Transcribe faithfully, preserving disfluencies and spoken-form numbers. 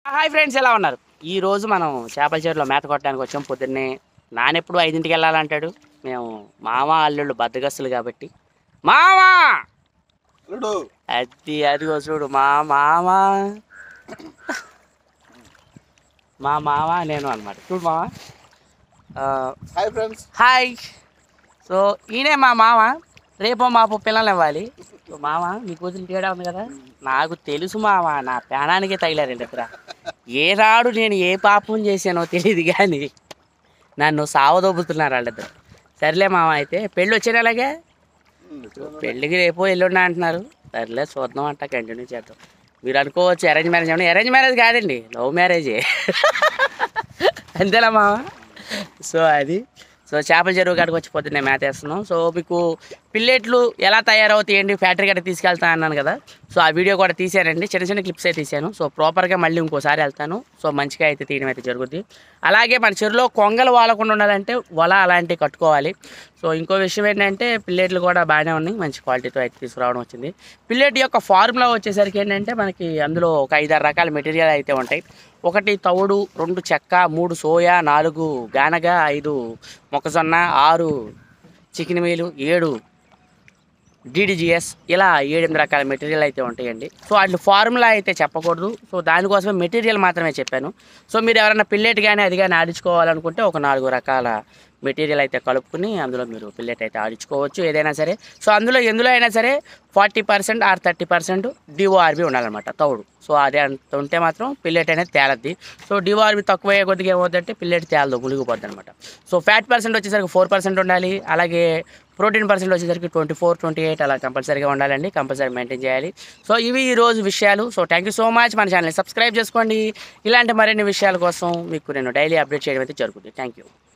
Hi friends, ఎలా ఉన్నారు? ఈరోజు మనం చేపల చెరువులో మేత కొట్టడానికి వచ్చాం. పొద్దున్నే నానెప్పుడు ఐదింటికి వెళ్ళాలంటాడు. మేము మామ అల్లుళ్ళు బద్దగస్తులు కాబట్టి మామా అది అదిగో చూడు మా మామ మా మామ నేను అనమాట. చూడు మామ. Hi friends. హాయ్. సో ఈయనే మా మామ. రేపో మాపో పిల్లలు ఇవ్వాలి. సో మామ మీ కూతురు తేడా ఉంది కదా, నాకు తెలుసు మామ. నా ప్రాణానికే తగిలారండి ఇక్కడ. ఏనాడు నేను ఏ పాపం చేశానో తెలియదు కానీ నన్ను సావదోబుతున్నారు వాళ్ళిద్దరు. సర్లే మామ, అయితే పెళ్ళి వచ్చే నెలగే పెళ్ళికి రేపో ఎల్లుండి అంటున్నారు. సర్లే చూద్దాం అంట, కంటిన్యూ చేద్దాం. మీరు అనుకోవచ్చు అరేంజ్ మ్యారేజ్ ఏమన్నా. అరేంజ్ మ్యారేజ్ కాదండి, లవ్ మ్యారేజే. అంతేలా మామ. సో అది సో చేపల చెరువు కాడికి వచ్చి పొద్దున్నే మేత వేస్తున్నాం. సో మీకు పిల్లెట్లు ఎలా తయారవుతాయండి, ఫ్యాక్టరీ గట్రా తీసుకెళ్తా అన్నాను కదా. సో ఆ వీడియో కూడా తీసానండి, చిన్న చిన్న క్లిప్స్ అయితే తీసాను. సో ప్రాపర్గా మళ్ళీ ఇంకోసారి వెళ్తాను. సో మంచిగా అయితే తీయడం అయితే జరుగుద్ది. అలాగే మన చెరువులో కొంగలు వాలకుండా ఉండాలంటే వల అలాంటివి కట్టుకోవాలి. సో ఇంకో విషయం ఏంటంటే పిల్లెట్లు కూడా బాగానే ఉన్నాయి, మంచి క్వాలిటీతో అయితే తీసుకురావడం వచ్చింది. పిల్లెట్ యొక్క ఫార్ములా వచ్చేసరికి ఏంటంటే మనకి అందులో ఒక ఐదారు రకాల మెటీరియల్ అయితే ఉంటాయి. ఒకటి తవుడు, రెండు చెక్క, మూడు సోయా, నాలుగు గానగ, ఐదు మొక్కజొన్న, ఆరు చికెన్ మీలు, ఏడు డీడీజీఎస్, ఇలా ఏడెనిమిది రకాల మెటీరియల్ అయితే ఉంటాయండి. సో వాటి ఫార్ములా అయితే చెప్పకూడదు. సో దానికోసమే మెటీరియల్ మాత్రమే చెప్పాను. సో మీరు ఎవరైనా పిల్లెట్ కానీ అది కానీ ఆడించుకోవాలనుకుంటే ఒక నాలుగు రకాల మెటీరియల్ అయితే కలుపుకుని అందులో మీరు పిల్లెట్ అయితే ఆడించుకోవచ్చు ఏదైనా సరే. సో అందులో ఎందులో అయినా సరే forty percent or thirty percent DORB ఉండాలన్నమాట, తౌడు. సో అదే అంత ఉంటే మాత్రం పిల్లెట్ అనేది తేలద్ది. సో డిఓఆర్బి తక్కువ అయ్యే కొద్దిగా ఏమవుతుందంటే పిల్లెట్ తేలదు, మునిగిపోద్ది అనమాట. సో ఫ్యాట్ పర్సెంట్ వచ్చేసరికి ఫోర్ పర్సెంట్ ఉండాలి. అలాగే ప్రోటీన్ పర్సెంట్ వచ్చేసరికి ట్వంటీ ఫోర్ ట్వంటీ ఎయిట్ అలా కంపల్సరీగా ఉండాలండి, కంపల్సరీ మెయింటైన్ చేయాలి. సో ఇవి ఈరోజు విషయాలు. So thank you so much. మన ఛానల్ని సబ్స్క్రైబ్ చేసుకోండి. ఇలాంటి మరిన్ని విషయాల కోసం మీకు నేను డైలీ అప్డేట్ చేయడం అయితే జరుగుతుంది. Thank you.